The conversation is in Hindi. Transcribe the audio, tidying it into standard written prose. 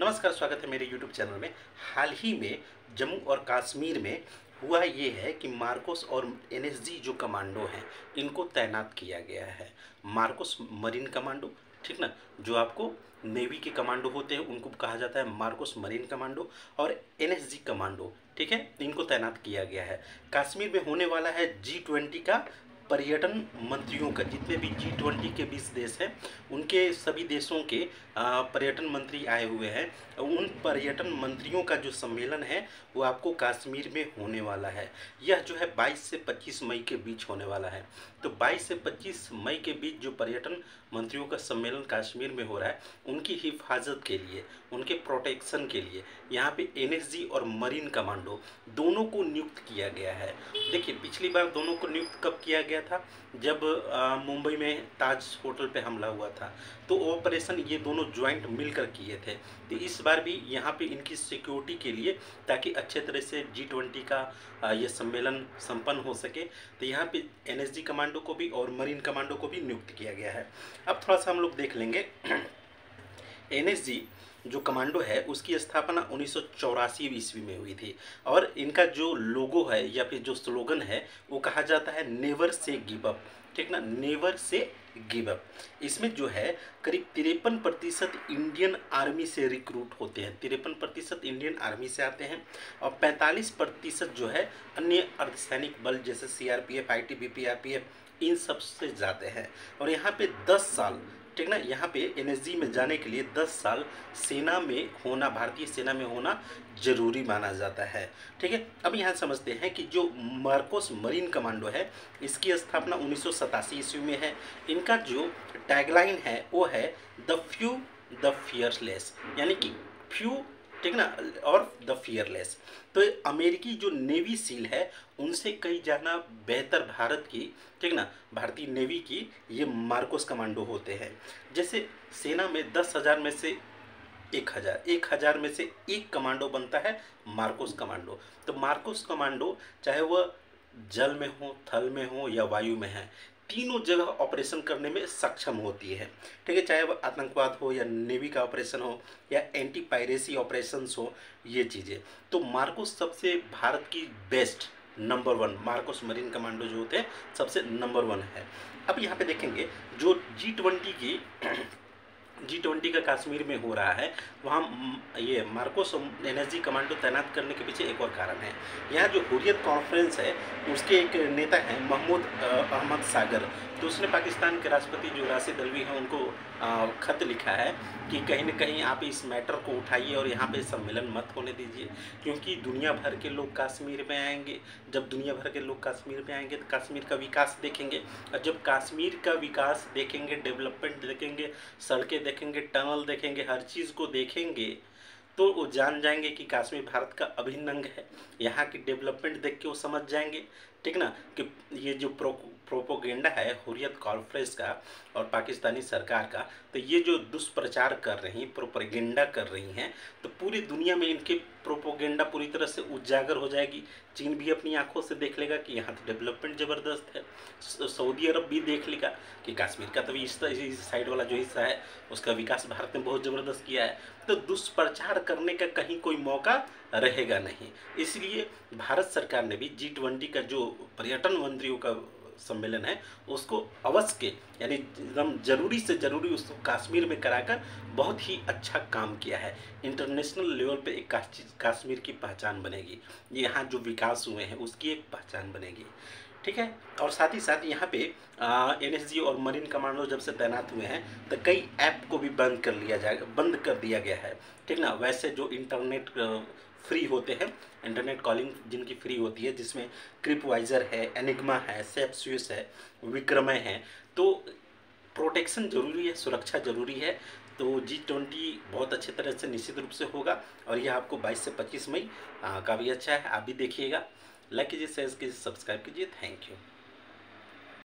नमस्कार, स्वागत है मेरे YouTube चैनल में। हाल ही में जम्मू और कश्मीर में हुआ ये है कि मार्कोस और NSG जो कमांडो हैं इनको तैनात किया गया है। मार्कोस मरीन कमांडो, ठीक ना, जो आपको नेवी के कमांडो होते हैं उनको कहा जाता है मार्कोस मरीन कमांडो, और NSG कमांडो, ठीक है, इनको तैनात किया गया है। कश्मीर में होने वाला है G20 का पर्यटन मंत्रियों का, जितने भी G20 के 20 देश हैं उनके सभी देशों के पर्यटन मंत्री आए हुए हैं। उन पर्यटन मंत्रियों का जो सम्मेलन है वो आपको कश्मीर में होने वाला है। यह जो है 22 से 25 मई के बीच होने वाला है। तो 22 से 25 मई के बीच जो पर्यटन मंत्रियों का सम्मेलन कश्मीर में हो रहा है, उनकी हिफाजत के लिए, उनके प्रोटेक्शन के लिए यहाँ पे NSG और मरीन कमांडो दोनों को नियुक्त किया गया है। देखिए, पिछली बार दोनों को नियुक्त कब किया गया था? जब मुंबई में ताज होटल पे हमला हुआ था, तो ऑपरेशन ये दोनों ज्वाइंट मिलकर किए थे। तो इस बार भी यहाँ पे इनकी सिक्योरिटी के लिए, ताकि अच्छे तरह से G20 का ये सम्मेलन संपन्न हो सके, तो यहाँ पे NSG कमांडो को भी और मरीन कमांडो को भी नियुक्त किया गया है। अब थोड़ा सा हम लोग देख लेंगे। NSG जो कमांडो है उसकी स्थापना 1984 ईस्वी में हुई थी, और इनका जो लोगो है या फिर जो स्लोगन है वो कहा जाता है नेवर से गिव अप, ठीक ना, नेवर से गिव अप। इसमें जो है करीब 53% इंडियन आर्मी से रिक्रूट होते हैं, 53% इंडियन आर्मी से आते हैं, और 45% जो है अन्य अर्धसैनिक बल जैसे CRPF, ITBP, RPF इन सब से जाते हैं। और यहाँ पे 10 साल, ठीक ना, यहाँ पे NSG में जाने के लिए 10 साल सेना में होना, भारतीय सेना में होना जरूरी माना जाता है, ठीक है। अब यहाँ समझते हैं कि जो मार्कोस मरीन कमांडो है इसकी स्थापना 1987 ईस्वी में है। इनका जो टैगलाइन है वो है द फ्यू द फियरलेस, यानी कि फ्यू, ठीक ना, और द फियरलेस। तो अमेरिकी जो नेवी सील है उनसे कई ज़्यादा बेहतर भारत की, ठीक ना, भारतीय नेवी की ये मार्कोस कमांडो होते हैं। जैसे सेना में 10,000 में से 1,000 में से एक कमांडो बनता है मार्कोस कमांडो। तो मार्कोस कमांडो चाहे वह जल में हो, थल में हो या वायु में है, तीनों जगह ऑपरेशन करने में सक्षम होती है, ठीक है। चाहे वह आतंकवाद हो या नेवी का ऑपरेशन हो या एंटी पायरेसी ऑपरेशंस हो, ये चीज़ें। तो मार्कोस सबसे भारत की best number 1, MARCOS marine commando जो होते हैं सबसे नंबर 1 है। अब यहाँ पे देखेंगे जो G20 का कश्मीर में हो रहा है, वहाँ ये मार्कोस NSG कमांडो तैनात करने के पीछे एक और कारण है। यहाँ जो हुर्रियत कॉन्फ्रेंस है उसके एक नेता हैं महमूद अहमद सागर, तो उसने पाकिस्तान के राष्ट्रपति जो राशिद अल्वी हैं उनको खत लिखा है कि कहीं ना कहीं आप इस मैटर को उठाइए और यहाँ पे सम्मेलन मत होने दीजिए, क्योंकि दुनिया भर के लोग कश्मीर में आएंगे। जब दुनिया भर के लोग कश्मीर में आएंगे तो कश्मीर का विकास देखेंगे, और जब कश्मीर का विकास देखेंगे, डेवलपमेंट देखेंगे, सड़कें देखेंगे, टनल देखेंगे, हर चीज़ को देखेंगे, तो वो जान जाएंगे कि कश्मीर भारत का अभिन्न अंग है। यहाँ की डेवलपमेंट देख के वो समझ जाएंगे, ठीक ना, कि ये जो प्रोपोगेंडा है हुर्रियत कॉन्फ्रेंस का और पाकिस्तानी सरकार का, तो ये जो दुष्प्रचार कर रही हैं, प्रोपोगेंडा कर रही हैं, तो पूरी दुनिया में इनके प्रोपोगेंडा पूरी तरह से उजागर हो जाएगी। चीन भी अपनी आंखों से देख लेगा कि यहाँ तो डेवलपमेंट ज़बरदस्त है, सऊदी अरब भी देख लेगा कि कश्मीर का तो इस साइड वाला जो हिस्सा है उसका विकास भारत ने बहुत ज़बरदस्त किया है। तो दुष्प्रचार करने का कहीं कोई मौका रहेगा नहीं। इसलिए भारत सरकार ने भी G20 का जो पर्यटन मंत्रियों का सम्मेलन है उसको अवश्य के, यानी एकदम ज़रूरी से ज़रूरी उसको कश्मीर में कराकर बहुत ही अच्छा काम किया है। इंटरनेशनल लेवल पे एक कश्मीर की पहचान बनेगी, यहाँ जो विकास हुए हैं उसकी एक पहचान बनेगी, ठीक है। और साथ ही साथ यहाँ पे NSG और मरीन कमांडो जब से तैनात हुए हैं तो कई ऐप को भी बंद कर दिया गया है, ठीक ना। वैसे जो इंटरनेट फ्री होते हैं, इंटरनेट कॉलिंग जिनकी फ्री होती है, जिसमें क्रिपवाइजर है, एनिग्मा है, सेप्सियस है, विक्रमय है, तो प्रोटेक्शन ज़रूरी है, सुरक्षा ज़रूरी है। तो G20 बहुत अच्छे तरह से निश्चित रूप से होगा, और यह आपको 22 से 25 मई काफ़ी अच्छा है, आप भी देखिएगा। लाइक कीजिए, शेयर कीजिए, सब्सक्राइब कीजिए। Thank you.